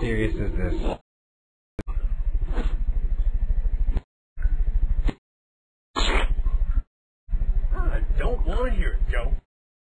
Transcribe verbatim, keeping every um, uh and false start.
serious is this? I don't want to hear it, Joe.